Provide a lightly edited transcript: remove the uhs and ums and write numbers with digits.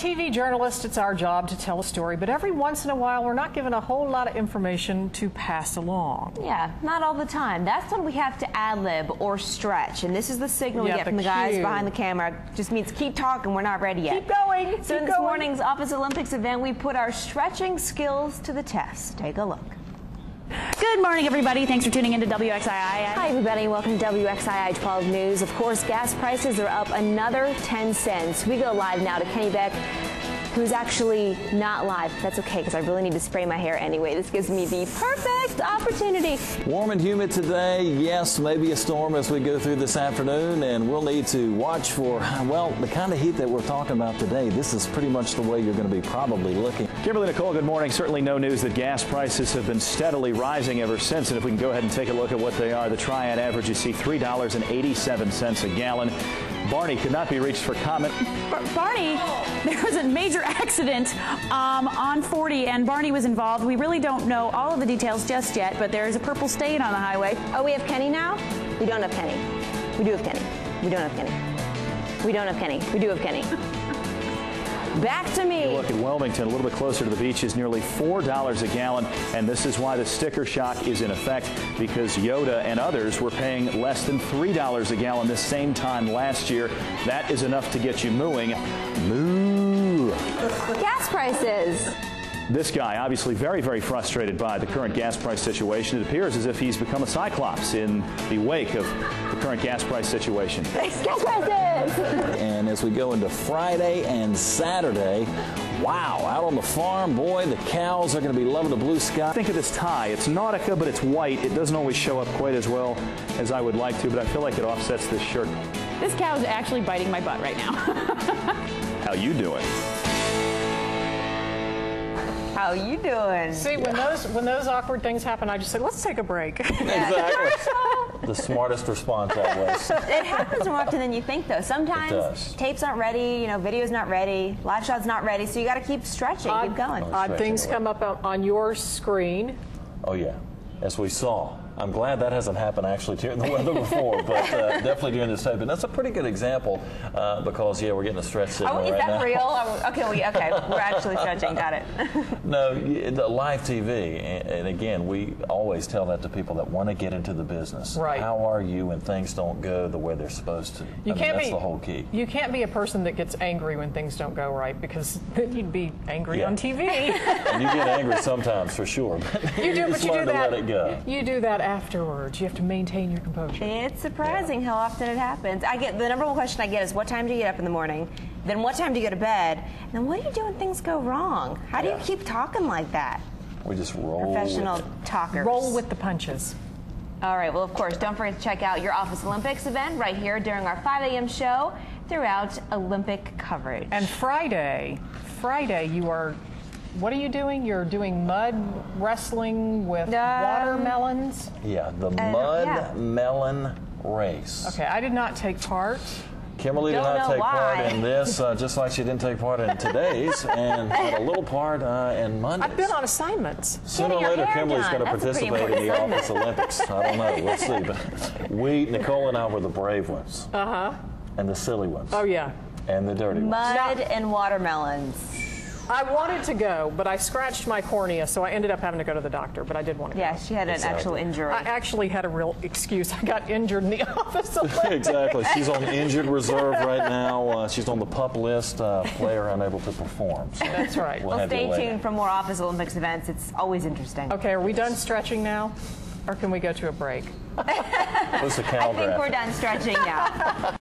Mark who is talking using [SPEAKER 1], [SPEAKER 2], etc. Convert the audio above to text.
[SPEAKER 1] TV journalists, it's our job to tell a story, but every once in a while we're not given a whole lot of information to pass along.
[SPEAKER 2] Yeah, not all the time. That's when we have to ad-lib or stretch, and this is the signal we get from the guys behind the camera. Just means keep talking, we're not ready yet.
[SPEAKER 1] Keep going.
[SPEAKER 2] So in this morning's Office Olympics event, we put our stretching skills to the test. Take a look.
[SPEAKER 3] Good morning, everybody. Thanks for tuning in to WXII.
[SPEAKER 2] Hi, everybody. Welcome to WXII 12 News. Of course, gas prices are up another 10 cents. We go live now to Kenny Beck, who's actually not live. That's okay, because I really need to spray my hair anyway. This gives me the perfect opportunity.
[SPEAKER 4] Warm and humid today. Yes, maybe a storm as we go through this afternoon, and we'll need to watch for, well, the kind of heat that we're talking about today. This is pretty much the way you're going to be probably looking.
[SPEAKER 5] Kimberly, Nicole, good morning. Certainly no news that gas prices have been steadily rising ever since. And if we can go ahead and take a look at what they are, the triad average, you see $3.87 a gallon. Barney could not be reached for comment.
[SPEAKER 3] Barney, there was a major accident on 40, and Barney was involved. We really don't know all of the details just yet, but there is a purple stain on the highway.
[SPEAKER 2] Oh, we have Kenny now? We don't have Kenny. We do have Kenny. We don't have Kenny. We don't have Kenny. We do have Kenny. Back to me.
[SPEAKER 5] You look at Wilmington, a little bit closer to the beach, is nearly $4 a gallon, and this is why the sticker shock is in effect, because Yoda and others were paying less than $3 a gallon this same time last year. That is enough to get you mooing. Moo.
[SPEAKER 2] Gas prices.
[SPEAKER 5] This guy, obviously very, very frustrated by the current gas price situation. It appears as if he's become a cyclops in the wake of the current gas price situation.
[SPEAKER 2] Gas prices!
[SPEAKER 4] And as we go into Friday and Saturday, wow, out on the farm, boy, the cows are going to be loving the blue sky.
[SPEAKER 5] Think of this tie. It's Nautica, but it's white. It doesn't always show up quite as well as I would like to, but I feel like it offsets this shirt.
[SPEAKER 3] This cow is actually biting my butt right now.
[SPEAKER 5] How you doing?
[SPEAKER 2] How you doing?
[SPEAKER 1] See, when those awkward things happen, I just say, let's take a break.
[SPEAKER 4] Exactly. The smartest response always.
[SPEAKER 2] It happens more often than you think, though. Sometimes tapes aren't ready, video's not ready, live shot's not ready, so you got to keep stretching, keep going.
[SPEAKER 1] Odd things come up on your screen.
[SPEAKER 4] Oh, yeah, as we saw. I'm glad that hasn't happened actually during the weather before, but definitely during this tape. And that's a pretty good example because, yeah, we're getting a stretch signal right now.
[SPEAKER 2] Is that real? Okay, we're actually stretching. Got it.
[SPEAKER 4] No, the live TV, and again, we always tell that to people that want to get into the business.
[SPEAKER 1] Right.
[SPEAKER 4] How are you when things don't go the way they're supposed to? That's the whole key.
[SPEAKER 1] You can't be a person that gets angry when things don't go right, because then you'd be angry on TV.
[SPEAKER 4] And you get angry sometimes, for sure. But
[SPEAKER 1] you do, but you do that.
[SPEAKER 4] Let it go.
[SPEAKER 1] You do that afterwards. You have to maintain your composure.
[SPEAKER 2] It's surprising how often it happens. The number one question I get is, what time do you get up in the morning? Then what time do you go to bed? And then what do you do when things go wrong? How do you keep talking like that?
[SPEAKER 4] We just roll.
[SPEAKER 2] Professional talkers.
[SPEAKER 1] Roll with the punches.
[SPEAKER 2] All right. Well, of course, don't forget to check out your Office Olympics event right here during our 5 a.m. show throughout Olympic coverage.
[SPEAKER 1] And Friday, you are. What are you doing? You're doing mud wrestling with watermelons?
[SPEAKER 4] Yeah, the mud melon race.
[SPEAKER 1] Okay, I did not take part.
[SPEAKER 4] Kimberly did not take part in this, just like she didn't take part in today's, and had a little part in Monday's.
[SPEAKER 1] I've been on assignments.
[SPEAKER 4] Sooner or later, Kimberly's going to participate in the Office Olympics. I don't know. We'll see. But Nicole and I were the brave ones. And the silly ones.
[SPEAKER 1] Oh, yeah.
[SPEAKER 4] And the dirty ones.
[SPEAKER 2] Mud and watermelons.
[SPEAKER 1] I wanted to go, but I scratched my cornea, so I ended up having to go to the doctor, but I did want to go.
[SPEAKER 2] Yeah, she had an actual injury.
[SPEAKER 1] I actually had a real excuse. I got injured in the Office Olympics.
[SPEAKER 4] Exactly. She's on injured reserve right now. She's on the PUP list, player unable to perform. So
[SPEAKER 1] that's right.
[SPEAKER 2] Well, stay tuned for more Office Olympics events. It's always interesting.
[SPEAKER 1] Okay, are we done stretching now, or can we go to a break?
[SPEAKER 4] What's the cow
[SPEAKER 2] I think we're done stretching now.